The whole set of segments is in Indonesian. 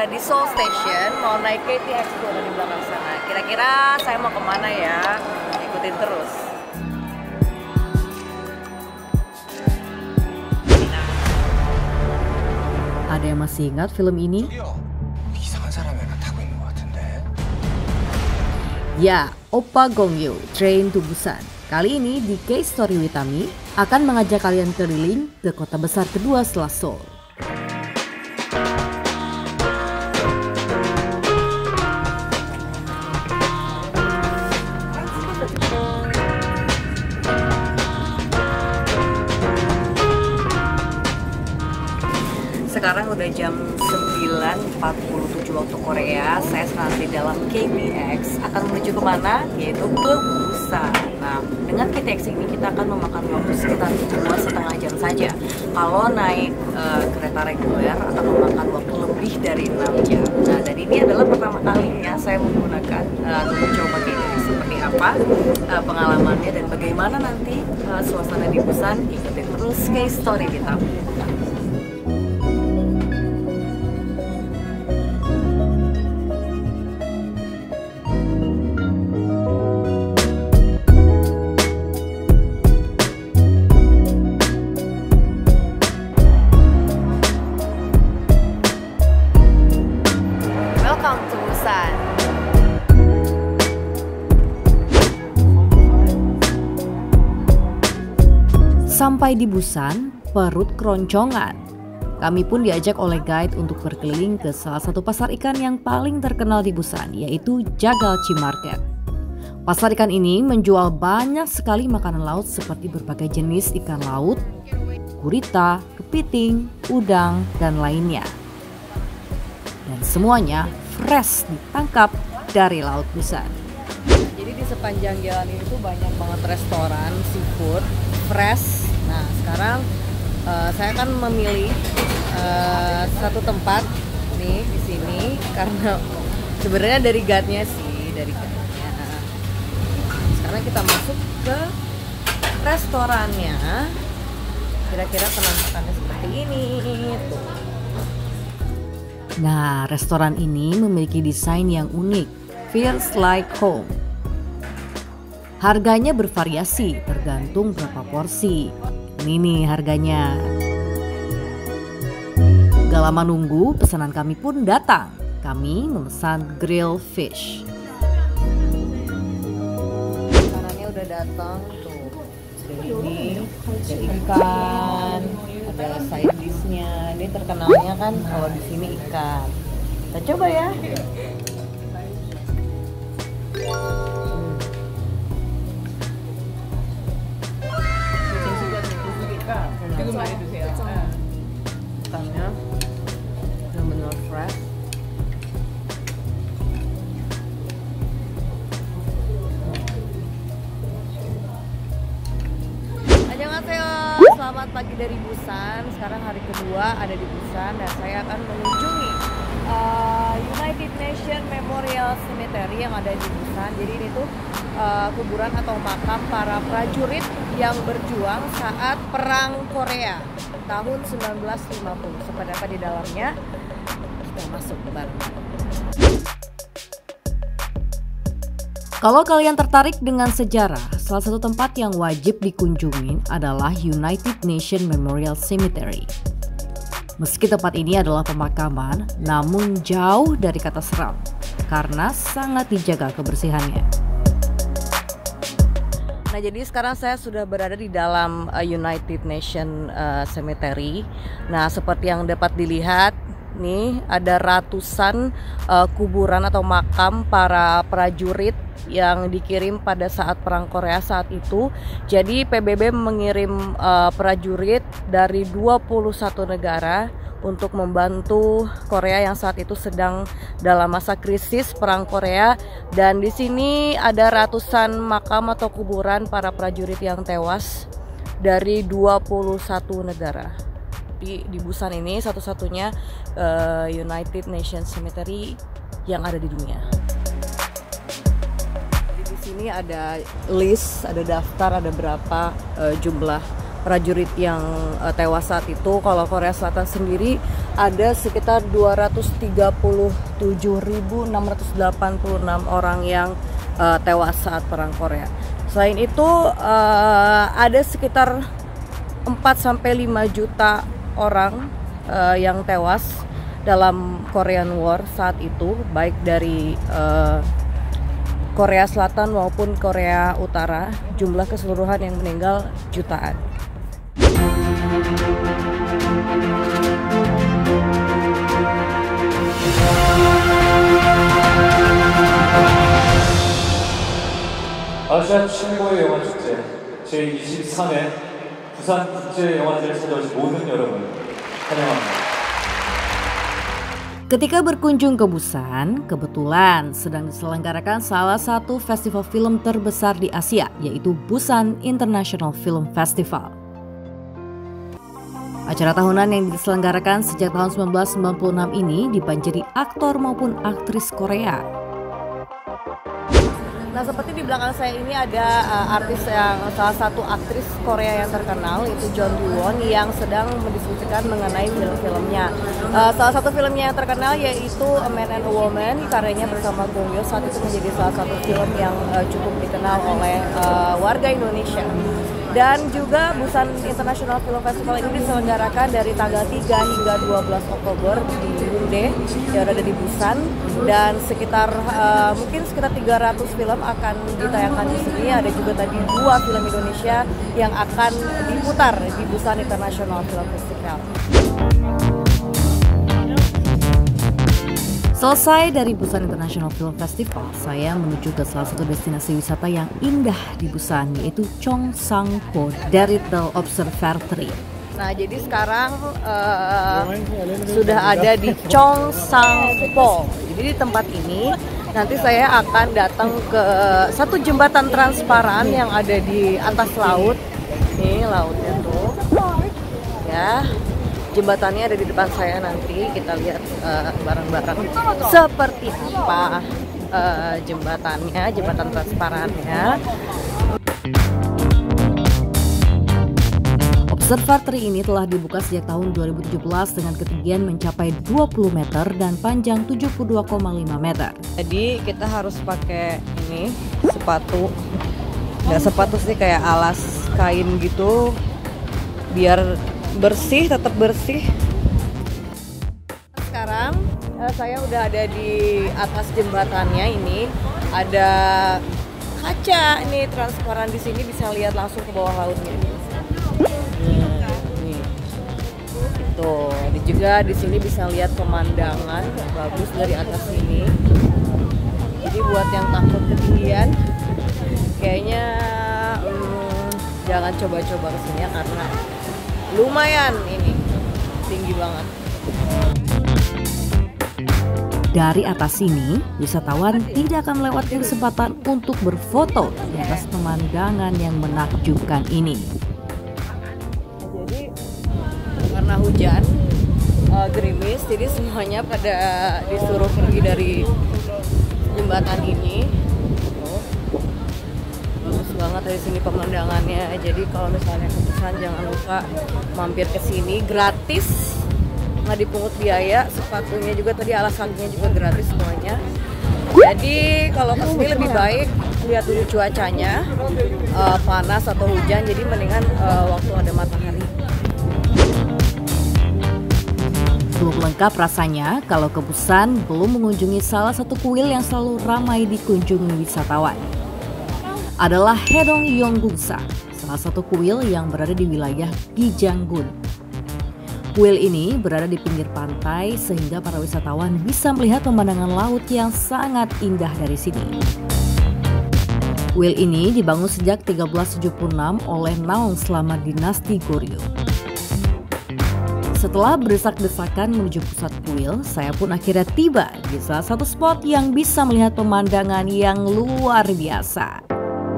di Seoul Station, mau naik KTX tuh di belakang sana. Kira-kira saya mau kemana ya? Ikutin terus. Ada yang masih ingat film ini? Ya, Oppa Gongyo, Train to Busan. Kali ini di Case Story Witami akan mengajak kalian keliling ke kota besar kedua setelah Seoul. Sekarang udah jam 9.47 waktu Korea. Saya sekarang di dalam KTX akan menuju kemana? Yaitu ke Busan. Nah, dengan KTX ini kita akan memakan waktu sekitar 2,5 jam saja. Kalau naik kereta reguler akan memakan waktu lebih dari 6 jam. Nah, dan ini adalah pertama kalinya saya menggunakan untuk mencoba KTX seperti apa pengalamannya dan bagaimana nanti suasana di Busan. Ikutin terus Case Story kita. Sampai di Busan, perut keroncongan. Kami pun diajak oleh guide untuk berkeliling ke salah satu pasar ikan yang paling terkenal di Busan, yaitu Jagalchi Market. Pasar ikan ini menjual banyak sekali makanan laut seperti berbagai jenis ikan laut, gurita, kepiting, udang, dan lainnya. Dan semuanya fresh ditangkap dari laut Busan. Jadi di sepanjang jalan ini tuh banyak banget restoran seafood fresh. Nah, sekarang saya akan memilih satu tempat nih di sini karena sebenarnya dari guide-nya sih, dari guide-nya. Sekarang kita masuk ke restorannya. Kira-kira penampakannya seperti ini tuh. Nah, restoran ini memiliki desain yang unik, feels like home. Harganya bervariasi tergantung berapa porsi. Ini nih harganya. Gak lama nunggu, pesanan kami pun datang. Kami memesan grill fish. Pesanannya udah datang tuh. Ini ada ikan, ada side dish-nya. Ini terkenalnya kan kalau di sini ikan. Kita coba ya. Ikannya benar-benar fresh. Annyeonghaseyo, selamat pagi dari Busan. Sekarang hari kedua ada di Busan dan saya akan mengunjungi United Nations Memorial Cemetery yang ada di Busan. Jadi ini tuh kuburan atau makam para prajurit yang berjuang saat Perang Korea tahun 1950. Seperti apa di dalamnya? Kita masuk ke bareng. Kalau kalian tertarik dengan sejarah, salah satu tempat yang wajib dikunjungi adalah United Nations Memorial Cemetery. Meski tempat ini adalah pemakaman, namun jauh dari kata seram karena sangat dijaga kebersihannya. Nah, jadi sekarang saya sudah berada di dalam United Nations Cemetery. Nah, seperti yang dapat dilihat nih, ada ratusan kuburan atau makam para prajurit yang dikirim pada saat Perang Korea saat itu. Jadi PBB mengirim prajurit dari 21 negara untuk membantu Korea yang saat itu sedang dalam masa krisis Perang Korea. Dan di sini ada ratusan makam atau kuburan para prajurit yang tewas dari 21 negara. Di Busan ini satu-satunya United Nations Cemetery yang ada di dunia. Di sini ada list, ada daftar, ada berapa jumlah prajurit yang tewas saat itu. Kalau Korea Selatan sendiri ada sekitar 237.686 orang yang tewas saat Perang Korea. Selain itu ada sekitar 4-5 juta orang yang tewas dalam Korean War saat itu, baik dari Korea Selatan maupun Korea Utara. Jumlah keseluruhan yang meninggal jutaan. 아시아 최고의 영화 축제 제23회 부산 국제영화제를 찾아오신 모든 여러분 환영합니다. Ketika berkunjung ke Busan, kebetulan sedang diselenggarakan salah satu festival film terbesar di Asia, yaitu Busan International Film Festival. Acara tahunan yang diselenggarakan sejak tahun 1996 ini dibanjiri aktor maupun aktris Korea. Nah, seperti di belakang saya ini ada artis yang salah satu aktris Korea yang terkenal, yaitu Jeon Woo-won, yang sedang mendiskusikan mengenai film-filmnya. Salah satu filmnya yang terkenal yaitu A Man and a Woman, karyanya bersama Gong Yoo. Saat itu menjadi salah satu film yang cukup dikenal oleh warga Indonesia. Dan juga Busan International Film Festival ini diselenggarakan dari tanggal 3 hingga 12 Oktober di Hyundai yang ada di Busan, dan sekitar mungkin sekitar 300 film akan ditayangkan di sini. Ada juga tadi 2 film Indonesia yang akan diputar di Busan International Film Festival. Selesai dari Busan International Film Festival, saya menuju ke salah satu destinasi wisata yang indah di Busan, yaitu Cheongsangpo Darytl Observatory. Nah, jadi sekarang sudah ada di Cheongsangpo. Jadi di tempat ini nanti saya akan datang ke satu jembatan transparan yang ada di atas laut. Nih lautnya tuh, ya. Jembatannya ada di depan saya, nanti kita lihat bareng-bareng seperti apa jembatan transparannya. Observatory ini telah dibuka sejak tahun 2017 dengan ketinggian mencapai 20 meter dan panjang 72,5 meter. Jadi kita harus pakai ini sepatu, nggak sepatu sih, kayak alas kain gitu biar bersih, tetap bersih. Sekarang saya udah ada di atas jembatannya. Ini ada kaca nih transparan, di sini bisa lihat langsung ke bawah lautnya. Nih. Itu. Dan juga di sini bisa lihat pemandangan bagus dari atas sini. Jadi buat yang takut ketinggian, kayaknya jangan coba-coba kesini ya, karena lumayan ini tinggi banget. Dari atas sini, wisatawan tidak akan melewatkan kesempatan untuk berfoto di atas pemandangan yang menakjubkan ini. Jadi karena hujan, gerimis, jadi semuanya pada disuruh pergi dari jembatan ini. Banget dari sini pemandangannya. Jadi kalau misalnya ke Busan, jangan lupa mampir ke sini, gratis, nggak dipungut biaya. Sepatunya juga tadi, alas kakinya juga gratis semuanya. Jadi kalau ke sini lebih baik lihat dulu cuacanya, panas atau hujan. Jadi mendingan waktu ada matahari. Belum lengkap rasanya kalau ke Busan belum mengunjungi salah satu kuil yang selalu ramai dikunjungi wisatawan. Adalah Haedong Yeongguksa, salah satu kuil yang berada di wilayah Gijanggun. Kuil ini berada di pinggir pantai sehingga para wisatawan bisa melihat pemandangan laut yang sangat indah dari sini. Kuil ini dibangun sejak 1376 oleh Naong selama dinasti Goryeo. Setelah berdesak-desakan menuju pusat kuil, saya pun akhirnya tiba di salah satu spot yang bisa melihat pemandangan yang luar biasa.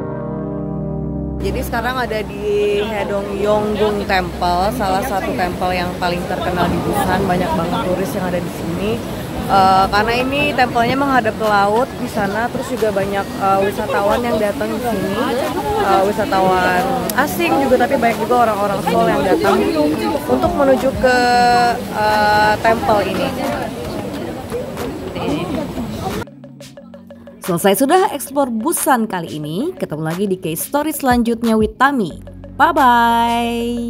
Jadi sekarang ada di Haedong Yeongguk Temple, salah satu temple yang paling terkenal di Busan. Banyak banget turis yang ada di sini. Karena ini tempelnya menghadap ke laut di sana, terus juga banyak wisatawan yang datang di sini, wisatawan asing juga, tapi banyak juga orang-orang Seoul yang datang untuk menuju ke tempel ini. Selesai sudah eksplor Busan kali ini. Ketemu lagi di case story selanjutnya with Tami. Bye-bye.